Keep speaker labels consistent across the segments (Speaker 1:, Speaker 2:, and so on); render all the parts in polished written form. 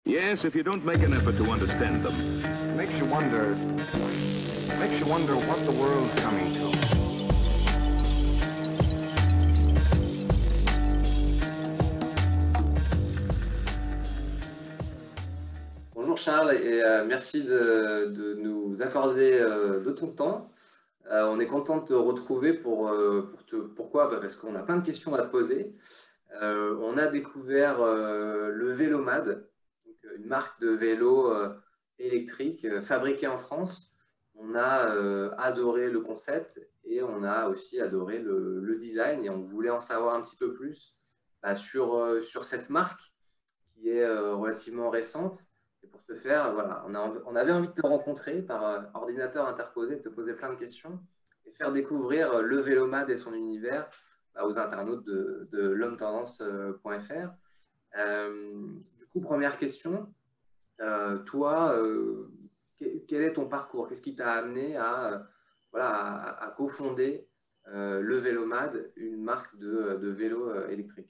Speaker 1: Yes, if you don't make an effort to understand them.
Speaker 2: Makes you wonder what the world's coming to.
Speaker 3: Bonjour Charles et merci de nous accorder de ton temps. On est content de te retrouver pourquoi? Parce qu'on a plein de questions à te poser. On a découvert le Vélomad, donc une marque de vélo électrique fabriquée en France. On a adoré le concept et on a aussi adoré le design et on voulait en savoir un petit peu plus sur cette marque qui est relativement récente. Et pour ce faire, voilà, on avait envie de te rencontrer par ordinateur interposé, de te poser plein de questions et faire découvrir le Vélomad et son univers aux internautes de l'homme-tendance.fr. Du coup, première question, toi, quel est ton parcours? Qu'est-ce qui t'a amené à cofonder le Vélomad, une marque de vélo électrique?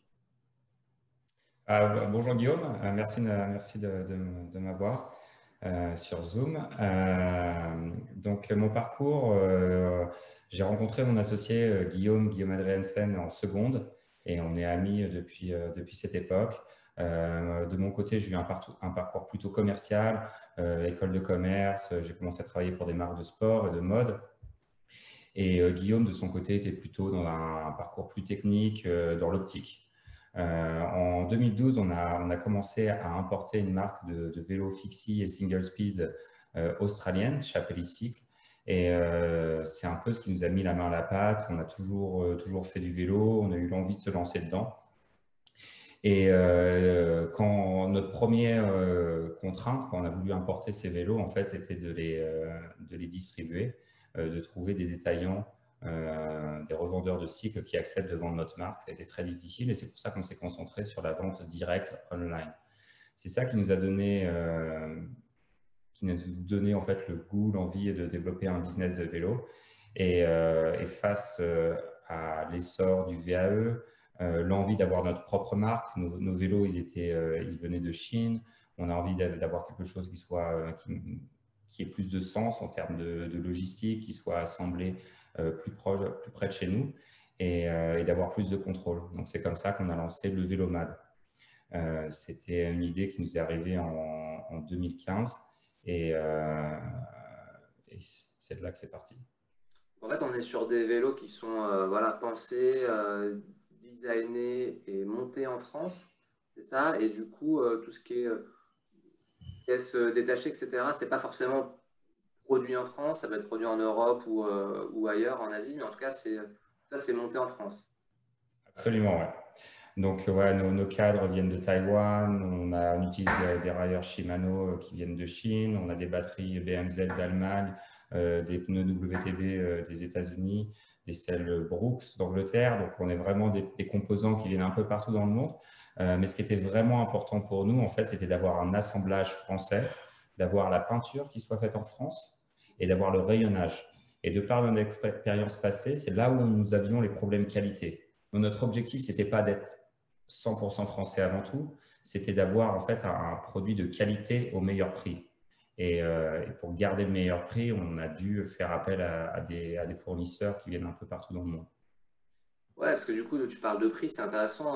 Speaker 4: Bonjour Guillaume, merci de m'avoir sur Zoom. Donc mon parcours, j'ai rencontré mon associé Guillaume Adrien Sven en seconde et on est amis depuis cette époque. De mon côté, j'ai eu un parcours plutôt commercial, école de commerce, j'ai commencé à travailler pour des marques de sport et de mode. Et Guillaume, de son côté, était plutôt dans un parcours plus technique, dans l'optique. En 2012, on a commencé à importer une marque de vélo fixie et single speed australienne, Chapelli Cycle. Et c'est un peu ce qui nous a mis la main à la pâte. On a toujours fait du vélo, on a eu l'envie de se lancer dedans. Et quand notre première contrainte, quand on a voulu importer ces vélos, en fait, c'était de les distribuer, de trouver des détaillants, des revendeurs de cycles qui acceptent de vendre notre marque. Ça a été très difficile et c'est pour ça qu'on s'est concentré sur la vente directe online. C'est ça qui nous a donné, en fait le goût, l'envie de développer un business de vélo. Et face à l'essor du VAE, l'envie d'avoir notre propre marque, nos vélos, ils venaient de Chine. On a envie d'avoir quelque chose qui ait plus de sens en termes de logistique, qui soit assemblé plus près de chez nous et d'avoir plus de contrôle. Donc, c'est comme ça qu'on a lancé le Vélomad. C'était une idée qui nous est arrivée en 2015 et c'est de là que c'est parti.
Speaker 3: En fait, on est sur des vélos qui sont pensés, designés et montés en France, c'est ça. Et du coup, tout ce qui est pièces détachées, etc., c'est pas forcément produit en France, ça peut être produit en Europe ou ailleurs, en Asie, mais en tout cas, c'est monté en France.
Speaker 4: Absolument, ouais. Donc, ouais, nos cadres viennent de Taïwan, on utilise des railleurs Shimano qui viennent de Chine, on a des batteries BMZ d'Allemagne, des pneus WTB des États-Unis, des selles Brooks d'Angleterre. Donc, on est vraiment des composants qui viennent un peu partout dans le monde. Mais ce qui était vraiment important pour nous, en fait, c'était d'avoir un assemblage français, d'avoir la peinture qui soit faite en France et d'avoir le rayonnage. Et de par notre expérience passée, c'est là où nous avions les problèmes qualité. Donc, notre objectif, ce n'était pas d'être 100% français avant tout, c'était d'avoir en fait un produit de qualité au meilleur prix. Et pour garder le meilleur prix, on a dû faire appel à des fournisseurs qui viennent un peu partout dans le monde.
Speaker 3: Ouais, parce que du coup, tu parles de prix, c'est intéressant.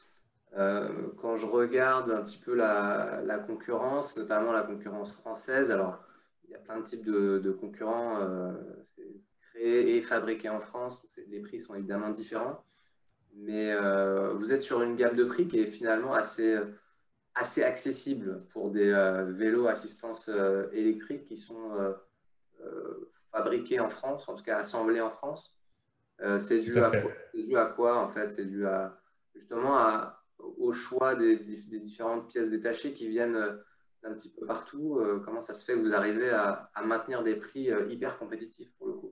Speaker 3: Quand je regarde un petit peu la concurrence, notamment la concurrence française, alors il y a plein de types de concurrents créés et fabriqués en France, donc les prix sont évidemment différents. Mais vous êtes sur une gamme de prix qui est finalement assez accessible pour des vélos assistance électrique qui sont fabriqués en France, en tout cas assemblés en France. C'est dû à quoi en fait? C'est dû justement au choix des différentes pièces détachées qui viennent d'un petit peu partout. Comment ça se fait que vous arrivez à maintenir des prix hyper compétitifs pour le coup?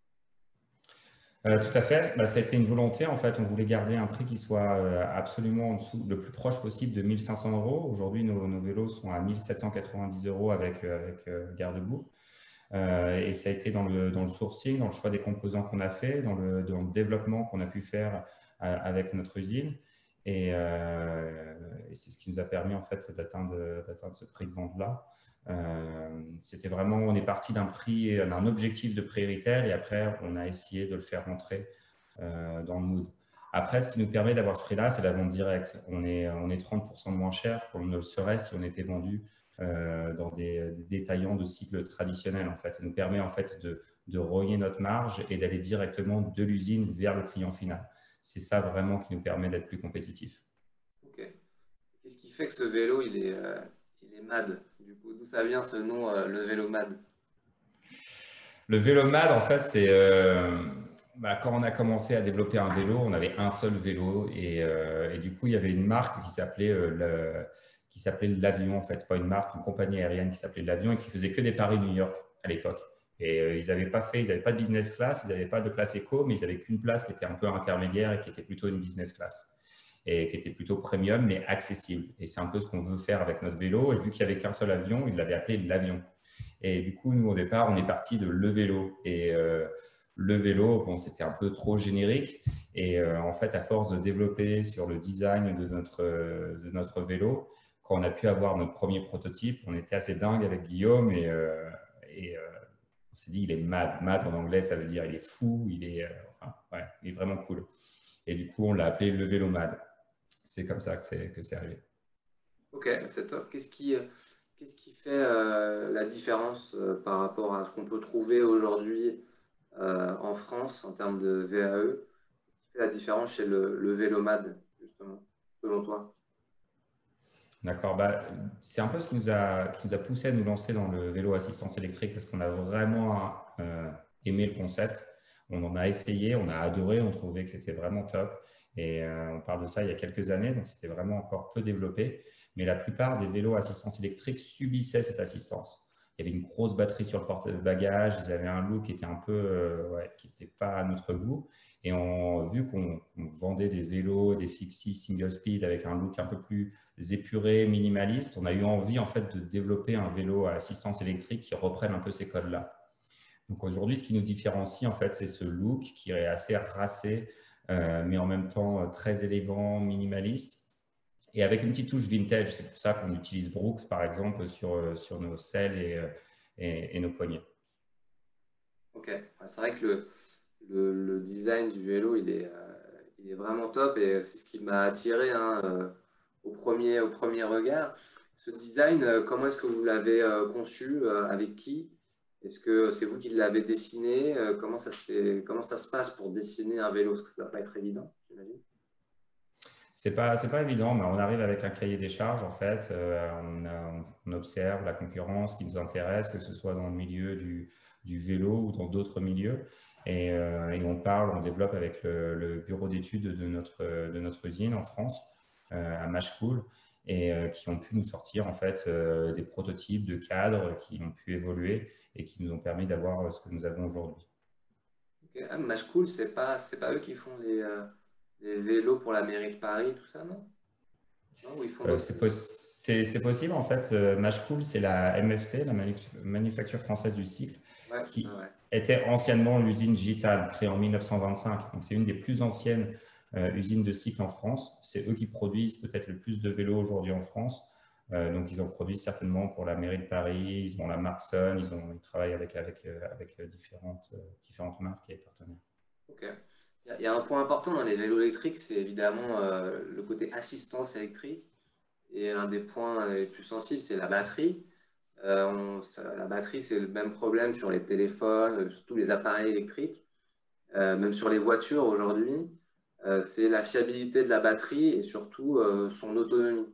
Speaker 4: Tout à fait. Ça a été une volonté. En fait, on voulait garder un prix qui soit absolument en dessous, le plus proche possible de 1 500 €. Aujourd'hui, nos vélos sont à 1 790 € avec garde-boue. Et ça a été dans le sourcing, dans le choix des composants qu'on a fait, dans le développement qu'on a pu faire avec notre usine. Et c'est ce qui nous a permis en fait d'atteindre ce prix de vente-là. C'était vraiment, on est parti d'un objectif de prix retail et après, on a essayé de le faire rentrer dans le mood. Après, ce qui nous permet d'avoir ce prix-là, c'est la vente directe. On est 30% moins cher qu'on ne le serait si on était vendu dans des détaillants de cycle traditionnels. En fait. Ça nous permet en fait de rogner notre marge et d'aller directement de l'usine vers le client final. C'est ça vraiment qui nous permet d'être plus compétitif.
Speaker 3: Ok. Qu'est-ce qui fait que ce vélo, il est MAD? Du coup, d'où ça vient ce nom, le vélo MAD?
Speaker 4: Le vélo MAD, en fait, c'est quand on a commencé à développer un vélo, on avait un seul vélo et du coup, il y avait une marque qui s'appelait l'Avion, en fait, pas une marque, une compagnie aérienne qui s'appelait l'Avion et qui faisait que des Paris-New York à l'époque. Et ils n'avaient pas de business class, ils n'avaient pas de classe éco, mais ils n'avaient qu'une place qui était un peu intermédiaire et qui était plutôt une business class et qui était plutôt premium, mais accessible. Et c'est un peu ce qu'on veut faire avec notre vélo. Et vu qu'il n'y avait qu'un seul avion, ils l'avaient appelé l'Avion. Et du coup, nous, au départ, on est parti de le vélo. Et le vélo, bon, c'était un peu trop générique. Et en fait, à force de développer sur le design de notre vélo, quand on a pu avoir notre premier prototype, on était assez dingue avec Guillaume et on s'est dit, il est mad. Mad en anglais, ça veut dire il est fou, il est vraiment cool. Et du coup, on l'a appelé le vélo mad. C'est comme ça que c'est arrivé.
Speaker 3: Ok, c'est top. Qu'est-ce qui fait la différence par rapport à ce qu'on peut trouver aujourd'hui en France en termes de VAE? Qu'est-ce qui fait la différence chez le vélo MAD, justement, selon toi?
Speaker 4: D'accord. C'est un peu ce qui nous a poussé à nous lancer dans le vélo assistance électrique parce qu'on a vraiment aimé le concept. On en a essayé, on a adoré, on trouvait que c'était vraiment top. Et on parle de ça il y a quelques années, donc c'était vraiment encore peu développé. Mais la plupart des vélos assistance électrique subissaient cette assistance. Il y avait une grosse batterie sur le porte-bagages, ils avaient un look qui était un peu, qui n'était pas à notre goût. Et vu qu'on vendait des vélos, des fixie single speed avec un look un peu plus épuré, minimaliste, on a eu envie en fait de développer un vélo à assistance électrique qui reprenne un peu ces codes-là. Donc aujourd'hui, ce qui nous différencie en fait, c'est ce look qui est assez racé, mais en même temps très élégant, minimaliste. Et avec une petite touche vintage, c'est pour ça qu'on utilise Brooks, par exemple, sur nos selles et nos poignets.
Speaker 3: Ok, c'est vrai que le design du vélo, il est vraiment top et c'est ce qui m'a attiré au premier regard. Ce design, comment est-ce que vous l'avez conçu? Avec qui? Est-ce que c'est vous qui l'avez dessiné? Comment ça se passe pour dessiner un vélo? Parce que ça ne va pas être évident, j'imagine.
Speaker 4: C'est pas évident, mais on arrive avec un cahier des charges en fait. On observe la concurrence qui nous intéresse, que ce soit dans le milieu du vélo ou dans d'autres milieux. Et on développe avec le bureau d'études de notre usine en France, à Machecoul, et qui ont pu nous sortir en fait des prototypes de cadres qui ont pu évoluer et qui nous ont permis d'avoir ce que nous avons aujourd'hui.
Speaker 3: Okay. Ah, Machecoul, c'est pas eux qui font les vélos pour la mairie de Paris, tout ça, non? Non, ils font
Speaker 4: c'est possible en fait. Machecoul, c'est la MFC, la Manufacture française du cycle, qui était anciennement l'usine Gitane, créée en 1925. Donc c'est une des plus anciennes usines de cycle en France. C'est eux qui produisent peut-être le plus de vélos aujourd'hui en France. Donc ils en produisent certainement pour la mairie de Paris, ils ont la marque Sun, ils travaillent avec différentes marques et partenaires.
Speaker 3: Ok. Il y a un point important dans les vélos électriques, c'est évidemment le côté assistance électrique. Et un des points les plus sensibles, c'est la batterie. La batterie, c'est le même problème sur les téléphones, sur tous les appareils électriques, même sur les voitures aujourd'hui. C'est la fiabilité de la batterie et surtout son autonomie.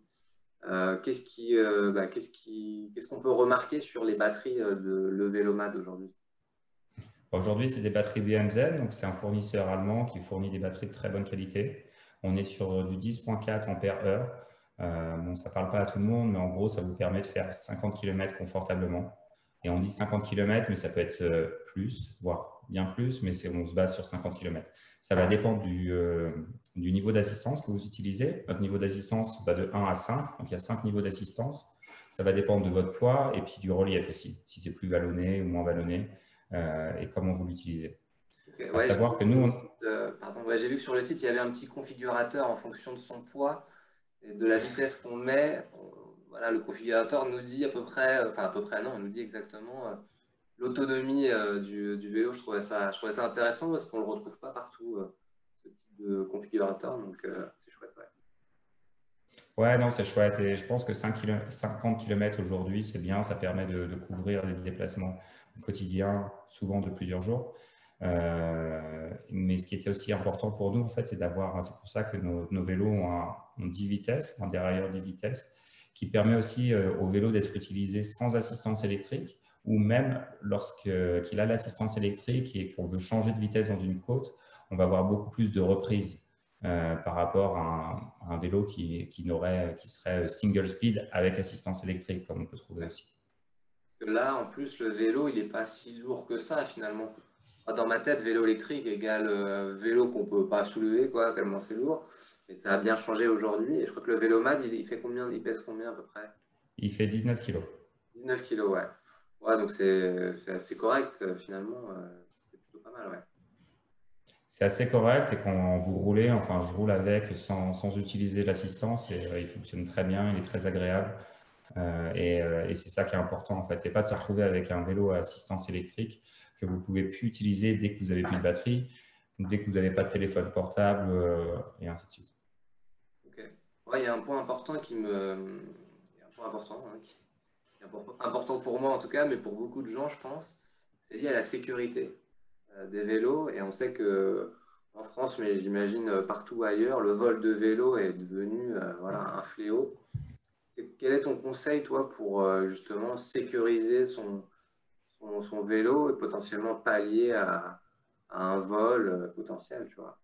Speaker 3: Qu'est-ce qu'on peut remarquer sur les batteries de le vélo MAD aujourd'hui?
Speaker 4: Aujourd'hui, c'est des batteries BMZ, donc c'est un fournisseur allemand qui fournit des batteries de très bonne qualité. On est sur du 10,4 ampères-heure. Bon, ça ne parle pas à tout le monde, mais en gros, ça vous permet de faire 50 km confortablement. Et on dit 50 km, mais ça peut être plus, voire bien plus, mais on se base sur 50 km. Ça va dépendre du niveau d'assistance que vous utilisez. Notre niveau d'assistance va de 1 à 5, donc il y a 5 niveaux d'assistance. Ça va dépendre de votre poids et puis du relief aussi, si c'est plus vallonné ou moins vallonné. Et comment vous l'utilisez.
Speaker 3: Okay.
Speaker 4: À
Speaker 3: Ouais,
Speaker 4: savoir que nous,
Speaker 3: pardon, ouais, j'ai vu que sur le site, il y avait un petit configurateur en fonction de son poids et de la vitesse qu'on met. Voilà, le configurateur nous dit à peu près, enfin à peu près non, il nous dit exactement l'autonomie du vélo. Je trouvais ça intéressant parce qu'on ne le retrouve pas partout, ce type de configurateur. Donc, c'est chouette. Ouais.
Speaker 4: ouais, non, c'est chouette. Et je pense que 50 km aujourd'hui, c'est bien. Ça permet de couvrir les déplacements quotidiens, souvent de plusieurs jours. Mais ce qui était aussi important pour nous, en fait, c'est d'avoir, c'est pour ça que nos vélos ont 10 vitesses, un dérailleur 10 vitesses, qui permet aussi au vélo d'être utilisé sans assistance électrique, ou même lorsqu'il a l'assistance électrique et qu'on veut changer de vitesse dans une côte, on va avoir beaucoup plus de reprises par rapport à un vélo qui serait single speed avec assistance électrique, comme on peut trouver aussi.
Speaker 3: Parce que là, en plus, le vélo, il n'est pas si lourd que ça, finalement. Dans ma tête, vélo électrique égale vélo qu'on ne peut pas soulever, quoi, tellement c'est lourd. Et ça a bien changé aujourd'hui. Et je crois que le Vélomad, il fait combien? Il pèse combien à peu près?
Speaker 4: Il fait 19 kg.
Speaker 3: 19 kilos, ouais. Ouais, donc c'est assez correct, finalement. C'est plutôt pas mal, ouais.
Speaker 4: C'est assez correct et quand vous roulez, enfin je roule avec sans utiliser l'assistance et il fonctionne très bien, il est très agréable et c'est ça qui est important en fait. C'est pas de se retrouver avec un vélo à assistance électrique que vous pouvez plus utiliser dès que vous avez plus de batterie, dès que vous n'avez pas de téléphone portable et ainsi de suite.
Speaker 3: Ok. Ouais, il y a un point important il y a un point important, hein, qui est important pour moi en tout cas, mais pour beaucoup de gens, je pense. C'est lié à la sécurité des vélos. Et on sait que en France, mais j'imagine partout ailleurs, le vol de vélo est devenu voilà, un fléau. Quel est ton conseil, toi, pour justement sécuriser son vélo et potentiellement pallier à un vol potentiel, tu vois?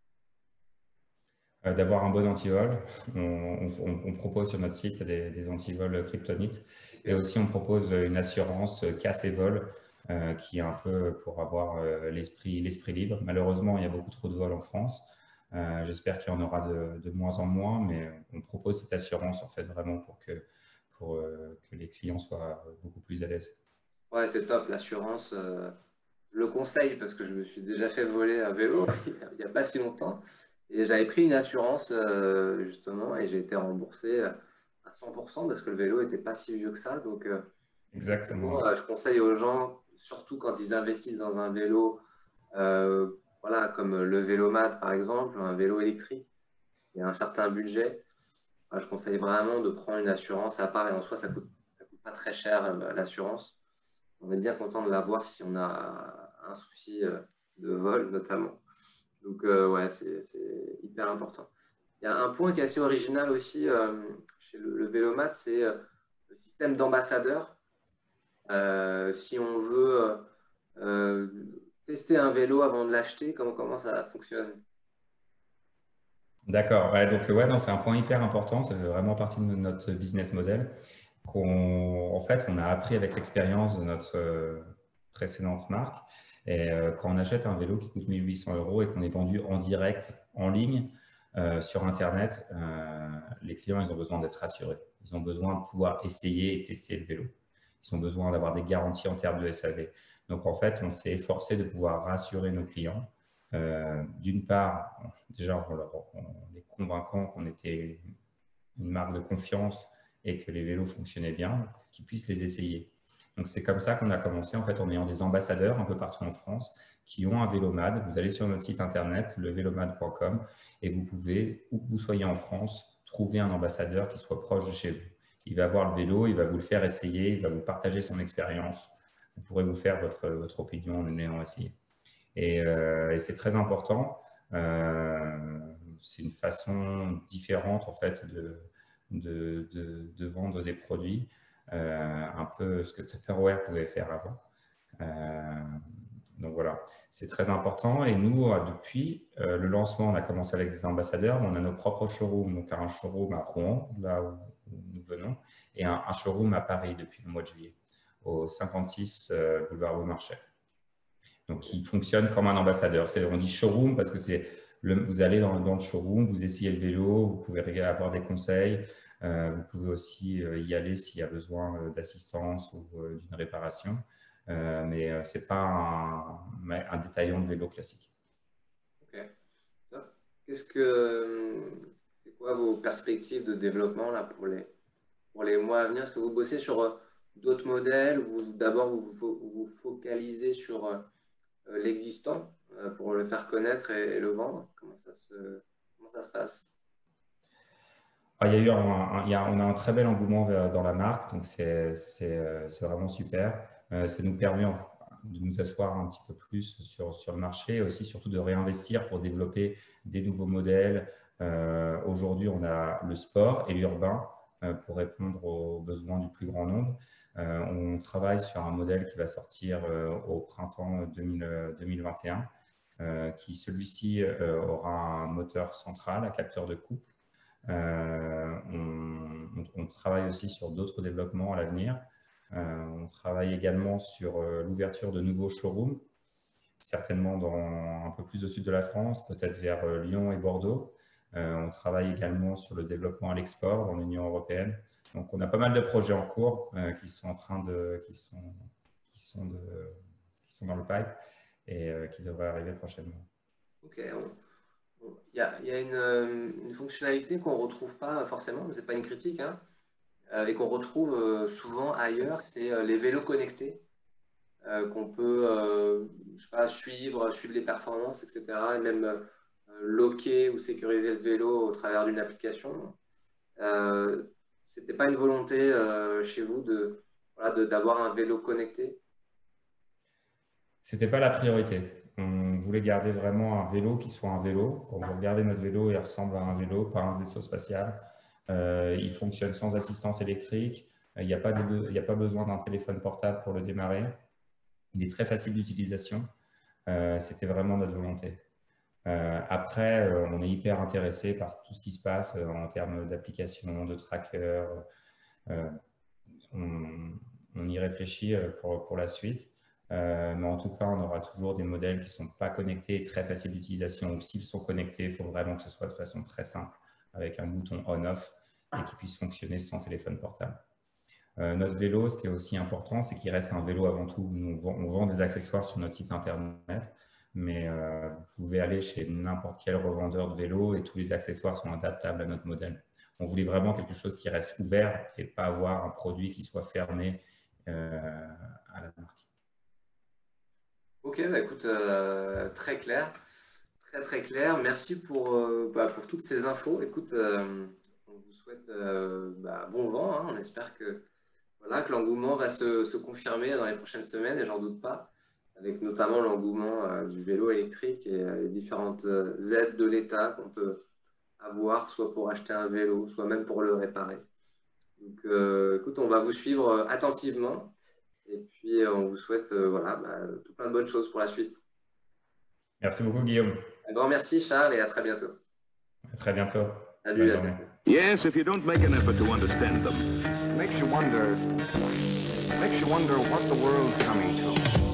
Speaker 4: D'avoir un bon antivol. On propose sur notre site des antivols kryptonites et aussi on propose une assurance casse et vol qui est un peu pour avoir l'esprit libre. Malheureusement, il y a beaucoup trop de vols en France. J'espère qu'il y en aura de moins en moins, mais on propose cette assurance en fait vraiment pour que les clients soient beaucoup plus à l'aise.
Speaker 3: Ouais, c'est top, l'assurance. Je le conseille parce que je me suis déjà fait voler un vélo il n'y a pas si longtemps. Et j'avais pris une assurance justement et j'ai été remboursé à 100% parce que le vélo n'était pas si vieux que ça. Donc,
Speaker 4: Exactement.
Speaker 3: je conseille aux gens, surtout quand ils investissent dans un vélo, voilà, comme le Vélomad par exemple, un vélo électrique, et un certain budget, je conseille vraiment de prendre une assurance à part et en soi, ça coûte pas très cher l'assurance. On est bien content de l'avoir si on a un souci de vol notamment. Donc, ouais, c'est hyper important. Il y a un point qui est assez original aussi chez le Vélomad, c'est le système d'ambassadeur. Si on veut tester un vélo avant de l'acheter, comment ça fonctionne?
Speaker 4: D'accord. Ouais, donc, ouais, non, c'est un point hyper important. Ça fait vraiment partie de notre business model. En fait, on a appris avec l'expérience de notre précédente marque. Et quand on achète un vélo qui coûte 1 800 € et qu'on est vendu en direct, en ligne, sur Internet, les clients, ils ont besoin d'être rassurés. Ils ont besoin de pouvoir essayer et tester le vélo. Ils ont besoin d'avoir des garanties en termes de SAV. Donc, en fait, on s'est efforcé de pouvoir rassurer nos clients. D'une part, déjà en les convainquant qu'on était une marque de confiance et que les vélos fonctionnaient bien, qu'ils puissent les essayer. Donc, c'est comme ça qu'on a commencé, en fait, en ayant des ambassadeurs un peu partout en France qui ont un Vélomad. Vous allez sur notre site internet, levelomad.com, et vous pouvez, où que vous soyez en France, trouver un ambassadeur qui soit proche de chez vous. Il va voir le vélo, il va vous le faire essayer, il va vous partager son expérience. Vous pourrez vous faire votre opinion en ayant essayé. Et c'est très important. C'est une façon différente, en fait, de vendre des produits, un peu ce que Tupperware pouvait faire avant. Donc voilà, c'est très important. Et nous, depuis le lancement, on a commencé avec des ambassadeurs, mais on a nos propres showrooms. Donc un showroom à Rouen, là où nous venons, et un showroom à Paris depuis le mois de juillet, au 56 boulevard Beaumarchais. Donc qui fonctionne comme un ambassadeur. On dit showroom parce que vous allez dans le showroom, vous essayez le vélo, vous pouvez avoir des conseils, vous pouvez aussi y aller s'il y a besoin d'assistance ou d'une réparation, mais ce n'est pas un détaillant de vélo classique.
Speaker 3: c'est quoi vos perspectives de développement là, pour les mois à venir? Est-ce que vous bossez sur d'autres modèles ou d'abord vous focalisez sur l'existant pour le faire connaître et le vendre? Comment ça se passe?
Speaker 4: On a un très bel engouement dans la marque, donc c'est vraiment super. Ça nous permet de nous asseoir un petit peu plus sur le marché et aussi surtout de réinvestir pour développer des nouveaux modèles. Aujourd'hui, on a le sport et l'urbain pour répondre aux besoins du plus grand nombre. On travaille sur un modèle qui va sortir au printemps 2021, qui celui-ci aura un moteur central à capteur de coupe. On travaille aussi sur d'autres développements à l'avenir. On travaille également sur l'ouverture de nouveaux showrooms, certainement un peu plus au sud de la France, peut-être vers Lyon et Bordeaux. On travaille également sur le développement à l'export dans l'Union européenne. Donc, on a pas mal de projets en cours qui sont dans le pipe et qui devraient arriver prochainement.
Speaker 3: Ok. Il y a une fonctionnalité qu'on ne retrouve pas forcément, ce n'est pas une critique, hein, et qu'on retrouve souvent ailleurs, c'est les vélos connectés qu'on peut je sais pas, suivre les performances, etc. Et même locker ou sécuriser le vélo au travers d'une application. C'était pas une volonté chez vous d'avoir un vélo connecté?
Speaker 4: C'était pas la priorité. On voulait garder vraiment un vélo qui soit un vélo. Quand vous regardez notre vélo, il ressemble à un vélo, pas un vaisseau spatial. Il fonctionne sans assistance électrique. Il n'y a pas besoin d'un téléphone portable pour le démarrer. Il est très facile d'utilisation. C'était vraiment notre volonté. Après, on est hyper intéressé par tout ce qui se passe en termes d'applications, de trackers. On y réfléchit pour la suite. Mais en tout cas, on aura toujours des modèles qui ne sont pas connectés et très faciles d'utilisation. Ou s'ils sont connectés, il faut vraiment que ce soit de façon très simple, avec un bouton on-off et qui puisse fonctionner sans téléphone portable. Notre vélo, ce qui est aussi important, c'est qu'il reste un vélo avant tout. Nous, on vend des accessoires sur notre site internet, mais vous pouvez aller chez n'importe quel revendeur de vélo et tous les accessoires sont adaptables à notre modèle. On voulait vraiment quelque chose qui reste ouvert et pas avoir un produit qui soit fermé à la marque.
Speaker 3: Ok, bah écoute, très clair, très clair. Merci pour toutes ces infos. Écoute, on vous souhaite bon vent, hein. On espère que l'engouement va se confirmer dans les prochaines semaines, et j'en doute pas, avec notamment l'engouement du vélo électrique et les différentes aides de l'État qu'on peut avoir, soit pour acheter un vélo, soit même pour le réparer. Donc, écoute, on va vous suivre attentivement. Et puis, on vous souhaite tout plein de bonnes choses pour la suite.
Speaker 4: Merci beaucoup, Guillaume.
Speaker 3: Un grand merci, Charles, et à très bientôt.
Speaker 4: À très bientôt.
Speaker 3: Salut.
Speaker 4: Bonne journée.
Speaker 1: Yes, if you don't make an effort to understand them.
Speaker 2: Makes you wonder what the world's coming to.